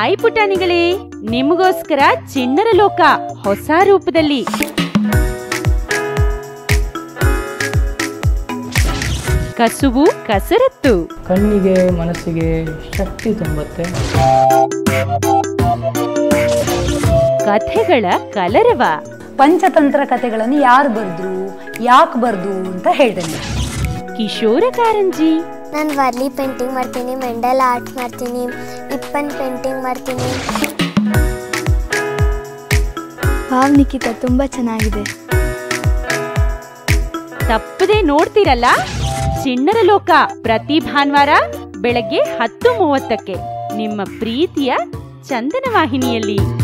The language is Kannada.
ಹಾಯ್ ಪುಟಾಣಿಗಳೇ, ನಿಮಗೋಸ್ಕರ ಚಿಣ್ಣರ ಲೋಕ ಹೊಸ ರೂಪದಲ್ಲಿ. ಕಸುಬು ಕಸರತ್ತು ಕಣ್ಣಿಗೆ ಮನಸ್ಸಿಗೆ ಶಕ್ತಿ ತುಂಬುತ್ತೆ. ಕಥೆಗಳ ಕಲರವ. ಪಂಚತಂತ್ರ ಕಥೆಗಳನ್ನು ಯಾರು ಬರ್ದ್ರು, ಯಾಕೆ ಬರ್ದು ಅಂತ ಹೇಳ್ತೇನೆ. ಕಿಶೋರ ಕಾರಂಜಿ. ನಾನು ವರ್ಲಿ ಪೇಂಟಿಂಗ್ ಮಾಡ್ತೀನಿ, ಮೆಂಡಲ್ ಆರ್ಟ್ ಮಾಡ್ತೀನಿ, ಇಪ್ಪನ್ ಪೇಂಟಿಂಗ್ ಮಾಡ್ತೀನಿ. ವಾವ್ ನಿಖಿತಾ, ತುಂಬಾ ಚೆನ್ನಾಗಿದೆ. ತಪ್ಪದೆ ನೋಡ್ತಿರಲ್ಲ ಚಿಣ್ಣರ ಲೋಕ, ಪ್ರತಿ ಭಾನುವಾರ ಬೆಳಗ್ಗೆ 10:30ಕ್ಕೆ ನಿಮ್ಮ ಪ್ರೀತಿಯ ಚಂದನ ವಾಹಿನಿಯಲ್ಲಿ.